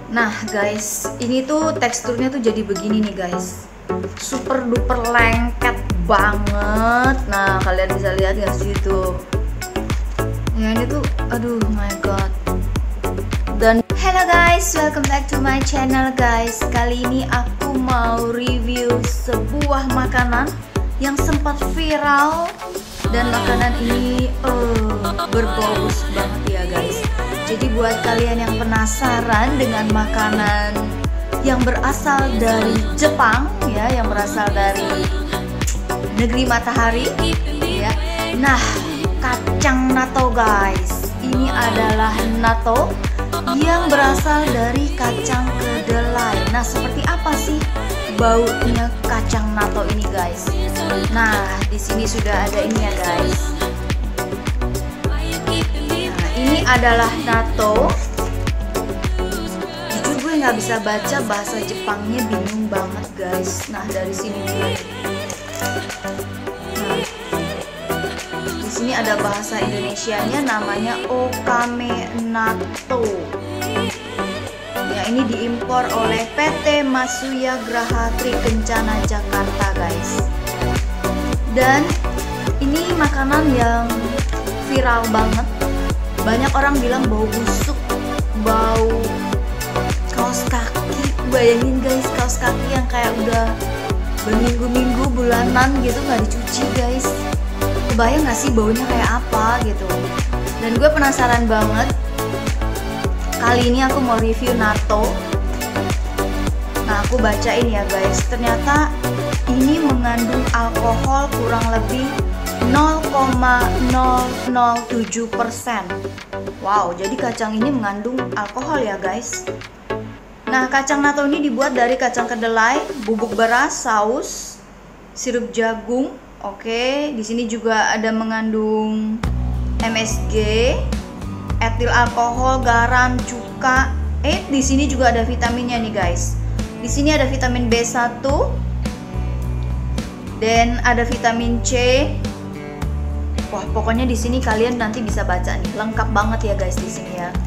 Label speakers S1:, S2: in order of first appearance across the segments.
S1: Nah guys, ini tuh teksturnya tuh jadi begini nih guys, super duper lengket banget. Nah kalian bisa lihat ya situ. Ya ini tuh, aduh my god. Dan hello guys, welcome back to my channel guys. Kali ini aku mau review sebuah makanan yang sempat viral. Dan makanan ini berbau banget ya guys. Jadi buat kalian yang penasaran dengan makanan yang berasal dari Jepang ya, yang berasal dari negeri matahari ya. Nah, kacang natto guys. Ini adalah natto yang berasal dari kacang kedelai. Nah, seperti apa sih baunya kacang natto ini guys? Nah, di sini sudah ada ini ya guys. Nah, ini adalah natto. Jujur gue nggak bisa baca bahasa Jepangnya, bingung banget guys. Nah, dari sini nih. Nah, di sini ada bahasa Indonesianya, namanya okame natto. Ya, ini diimpor oleh PT Masuya Graha Trikencana Jakarta guys. Dan ini makanan yang viral banget. Banyak orang bilang bau busuk, bau kaos kaki. Bayangin guys, kaos kaki yang kayak udah berminggu-minggu, bulanan gitu nggak dicuci guys. Kebayang nggak sih baunya kayak apa gitu. Dan gue penasaran banget. Kali ini aku mau review natto. Nah, aku bacain ya guys. Ternyata ini mengandung alkohol kurang lebih 0,007%. Wow, jadi kacang ini mengandung alkohol ya guys. Nah, kacang natto ini dibuat dari kacang kedelai, bubuk beras, saus, sirup jagung. Oke, di sini juga ada mengandung MSG, etil alkohol, garam, cuka. Di sini juga ada vitaminnya nih guys. Di sini ada vitamin B1 dan ada vitamin C. Wah, pokoknya di sini kalian nanti bisa baca nih, lengkap banget ya guys di sini ya.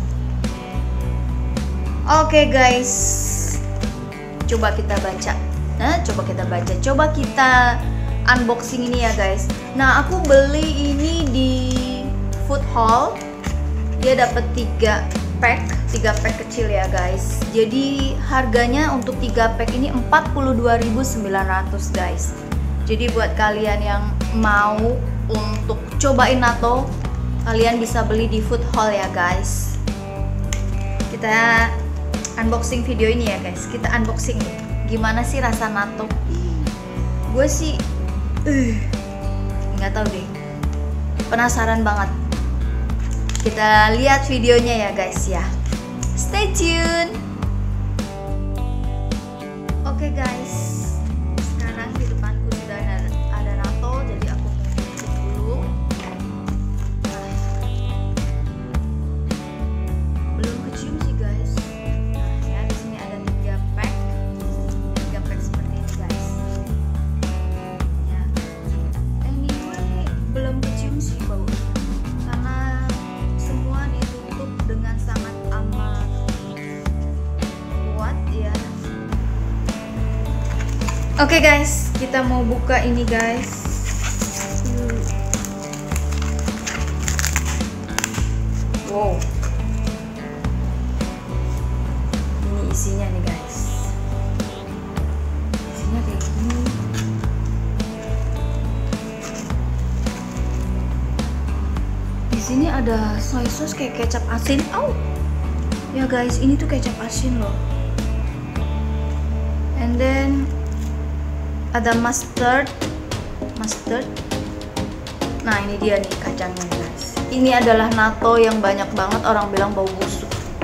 S1: Oke guys, coba kita baca. Coba kita unboxing ini ya guys. Nah, aku beli ini di Food Hall. Dia dapat 3 pack kecil ya guys. Jadi harganya untuk 3 pack ini 42.900 guys. Jadi buat kalian yang mau untuk cobain natto, kalian bisa beli di Food Hall ya guys. Kita unboxing video ini ya guys. Kita unboxing nih. Gimana sih rasa natto? Gue sih nggak tahu deh. Penasaran banget. Kita lihat videonya ya guys ya. Stay tune. Oke guys, sekarang di depanku sudah ada natto, jadi aku mau bikin dulu. Belum kecium sih guys. Nah ya, di sini ada 3 pack seperti ini guys. Ya, anyway belum kecium sih bau. Dengan sangat amat kuat ya. Oke guys, kita mau buka ini guys. Wow, ini isinya nih guys. Isinya kayak gini. Di sini ada soy sauce kayak kecap asin. Ya guys, ini tuh kecap asin loh. And then ada mustard. Nah, ini dia nih kacangnya guys. Ini adalah natto yang banyak banget orang bilang bau busuk.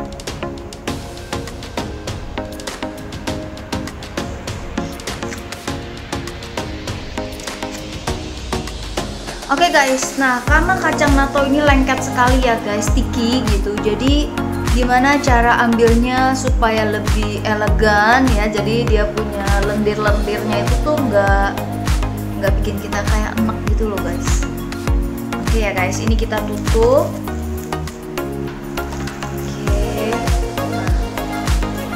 S1: Oke guys, nah karena kacang natto ini lengket sekali ya guys, sticky gitu. Jadi gimana cara ambilnya supaya lebih elegan ya? Jadi dia punya lendir-lendirnya itu tuh nggak bikin kita kayak enak gitu loh guys. Oke ya guys, ini kita tutup. Oke, nah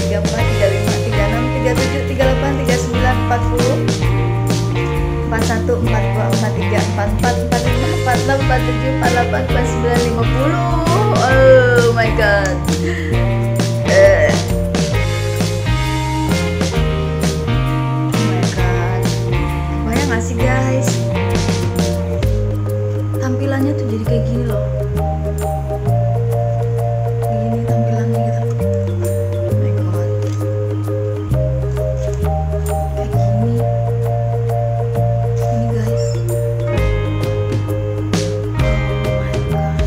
S1: 34, 35, 36, 37, 38, 39, 40, 41, 42, 43, 44, 45, 46, 47, 48, 49, 50. Oh my god. Gak sih guys, tampilannya tuh jadi kayak gini loh, gini tampilannya gitu. Oh my god, kayak gini guys. Oh my god,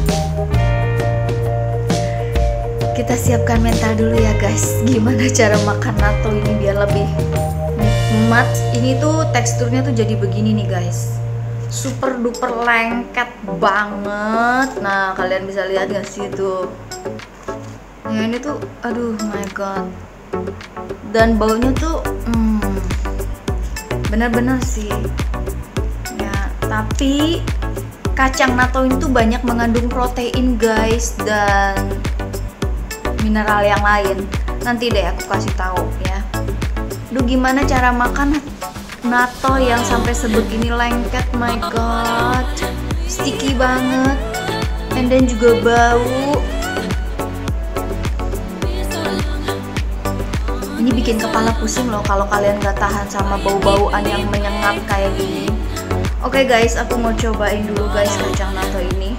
S1: kita siapkan mental dulu ya guys, gimana cara makan natto ini biar lebih nikmat. Ini tuh teksturnya tuh jadi begini nih guys, super duper lengket banget. Nah kalian bisa lihat gak sih tuh ya, ini tuh aduh my god, dan baunya tuh bener-bener sih ya. Tapi kacang natto itu banyak mengandung protein guys dan mineral yang lain, nanti deh aku kasih tahu ya. Duh, gimana cara makan natto yang sampai sebegini lengket? My god, sticky banget, and then juga bau. Ini bikin kepala pusing loh kalau kalian gak tahan sama bau-bauan yang menyengat kayak gini. Oke guys, aku mau cobain dulu guys kacang natto ini.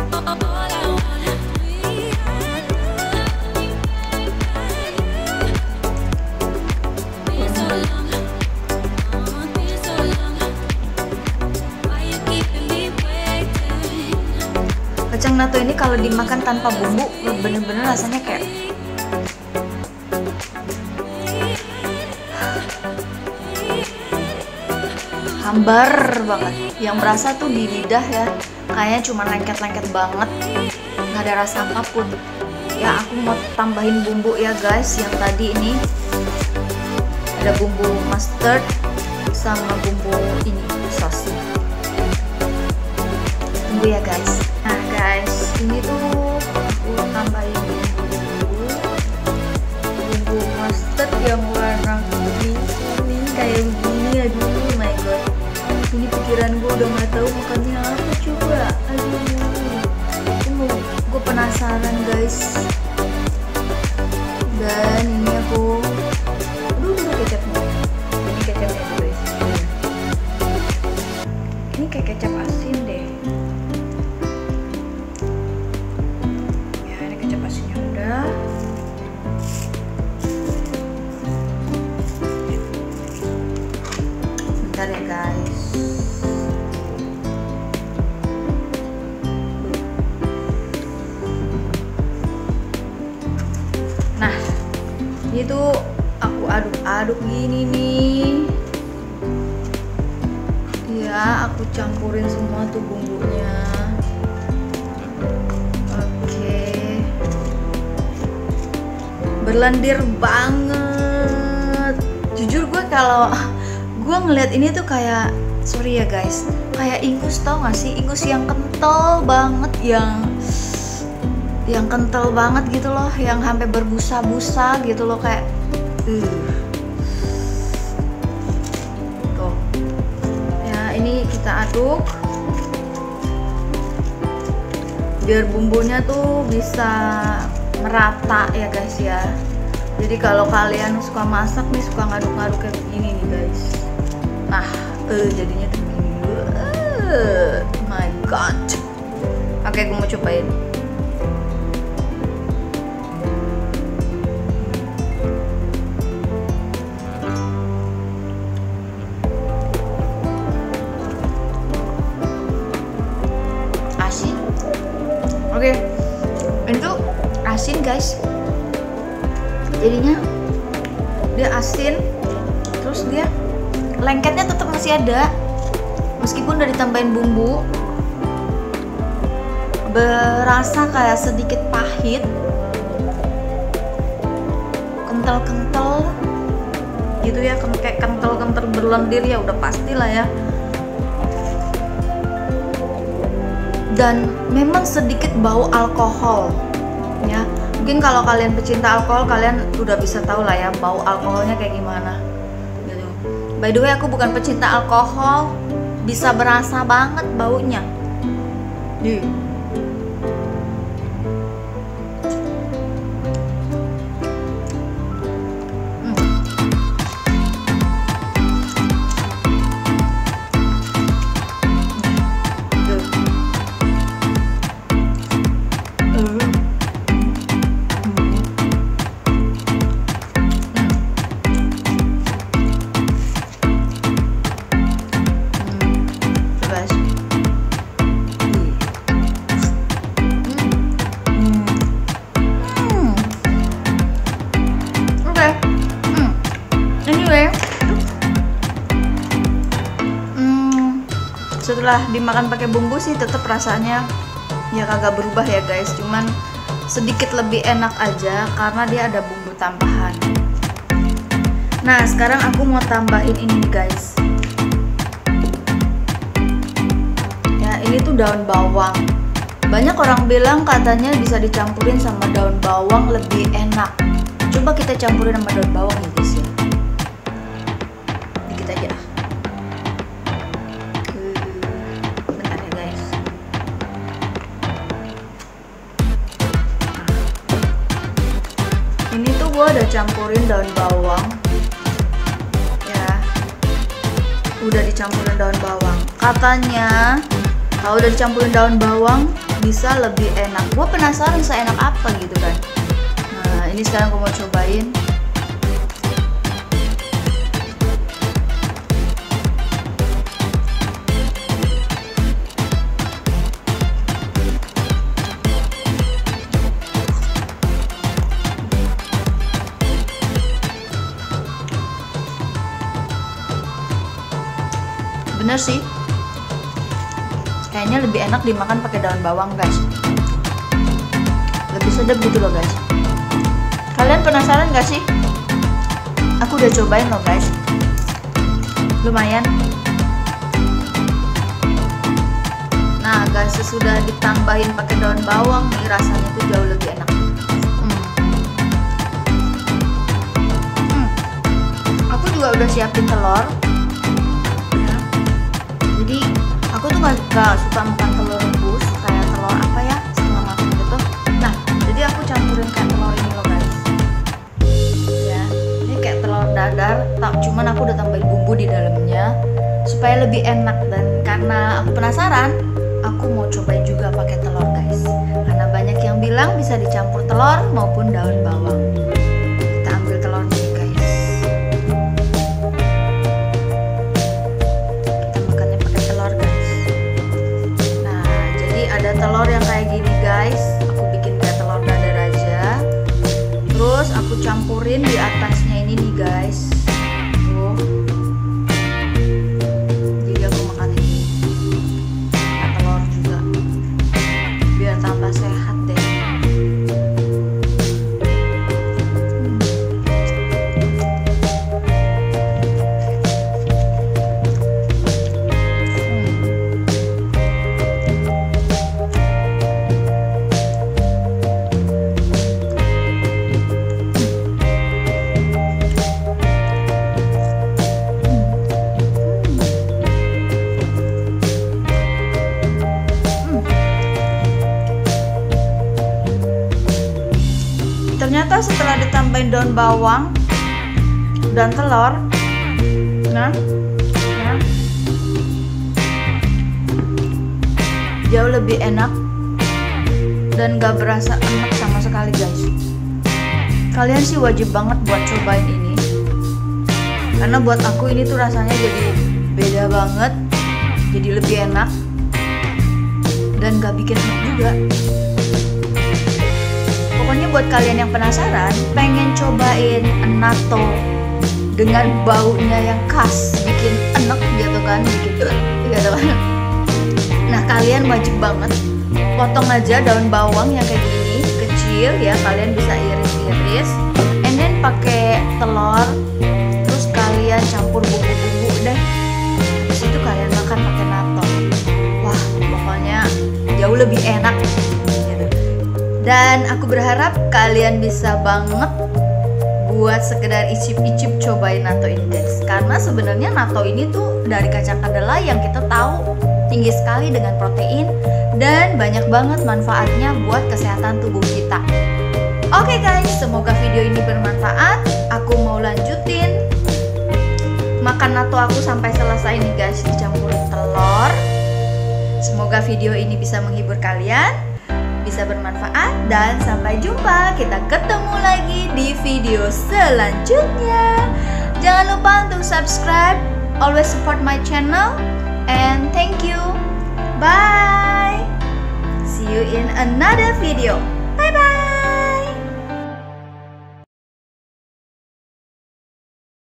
S1: Kacang natto ini kalau dimakan tanpa bumbu bener-bener rasanya kayak hambar banget, yang berasa tuh di lidah ya, kayaknya cuma lengket-lengket banget, nggak ada rasa apapun. Ya aku mau tambahin bumbu ya guys. Yang tadi ini ada bumbu mustard sama bumbu ini sos. Tunggu ya guys. Nah guys, ini tuh aku tambahin bumbu mustard yang warna kuning kayak begini. Aduh my god, ini pikiran gue udah nggak tahu makannya apa coba. Aduh, gue penasaran guys. Dan ini aku kecapnya. Ini kecapnya guys. Ini kayak kecap asin deh. Ya ini kecap asinnya udah. Bentar ya guys. Nah, ini tuh aku aduk-aduk gini nih. Ya, aku campurin semua tuh bumbunya. Oke. Berlendir banget. Jujur gue kalau gue ngeliat ini tuh kayak, sorry ya guys, kayak ingus, tau gak sih? Ingus yang kental banget, yang kental banget gitu loh, yang sampai berbusa-busa gitu loh kayak tuh. Ya ini kita aduk biar bumbunya tuh bisa merata ya guys ya. Jadi kalau kalian suka masak nih, suka ngaduk-ngaduk kayak begini nih guys. Nah, jadinya tuh begini. My god. Oke, gue mau cobain. Oke, ini tuh asin guys. Jadinya dia asin, terus dia lengketnya tetap masih ada, meskipun udah ditambahin bumbu. Berasa kayak sedikit pahit, kental-kental gitu ya, kayak kental-kental berlendir ya, udah pastilah ya. Dan memang sedikit bau alkohol ya. Mungkin kalau kalian pecinta alkohol, kalian udah bisa tahu lah ya bau alkoholnya kayak gimana gitu. By the way, aku bukan pecinta alkohol, bisa berasa banget baunya. Setelah dimakan pakai bumbu sih tetap rasanya ya kagak berubah ya guys, cuman sedikit lebih enak aja karena dia ada bumbu tambahan. Nah sekarang aku mau tambahin ini guys ya, ini tuh daun bawang. Banyak orang bilang katanya bisa dicampurin sama daun bawang lebih enak. Coba kita campurin sama daun bawang ya guys ya, dikit aja. Gue udah campurin daun bawang ya, udah dicampurin daun bawang. Katanya kalau udah dicampurin daun bawang bisa lebih enak. Gue penasaran seenak apa gitu kan. Nah ini sekarang gue mau cobain. Bener sih, kayaknya lebih enak dimakan pakai daun bawang guys, lebih sedap gitu loh guys. Kalian penasaran gak sih? Aku udah cobain loh guys, lumayan. Nah guys, sesudah ditambahin pakai daun bawang nih, rasanya tuh jauh lebih enak. Aku juga udah siapin telur ya. Jadi aku tuh gak suka makan telur rebus, kayak telur apa ya, setengah matang gitu. Nah jadi aku campurin kayak telur ini loh guys ya, ini kayak telur dadar, cuman aku udah tambahin bumbu di dalamnya supaya lebih enak. Dan karena aku penasaran, aku mau cobain juga pakai telur guys, karena banyak yang bilang bisa dicampur telur maupun daun bawang. Kita ambil telurnya nih guys, kita makannya pakai telur guys. Nah jadi ada telur yang kayak gini guys, aku bikin kayak telur dadar aja, terus aku campurin di atasnya ini nih guys. Tuh, jadi aku makan ini telur juga biar tambah sehat deh. Ternyata setelah ditambahin daun bawang dan telur, nah jauh lebih enak dan gak berasa enak sama sekali guys. Kalian sih wajib banget buat cobain ini, karena buat aku ini tuh rasanya jadi beda banget, jadi lebih enak dan gak bikin enak juga. Pokoknya buat kalian yang penasaran, pengen cobain natto dengan baunya yang khas, bikin enak gitu kan, bikin gitu kan. Nah kalian wajib banget potong aja daun bawang yang kayak gini kecil ya, kalian bisa iris-iris, and then pakai telur, terus kalian campur bumbu-bumbu deh. Habis itu kalian makan pakai natto. Wah pokoknya jauh lebih enak. Dan aku berharap kalian bisa banget buat sekedar icip-icip cobain natto ini guys, karena sebenarnya natto ini tuh dari kacang kedelai yang kita tahu tinggi sekali dengan protein dan banyak banget manfaatnya buat kesehatan tubuh kita. Oke guys, semoga video ini bermanfaat. Aku mau lanjutin makan natto aku sampai selesai nih guys, dicampurin telur. Semoga video ini bisa menghibur kalian, bisa bermanfaat, dan sampai jumpa. Kita ketemu lagi di video selanjutnya. Jangan lupa untuk subscribe, always support my channel, and thank you. Bye. See you in another video.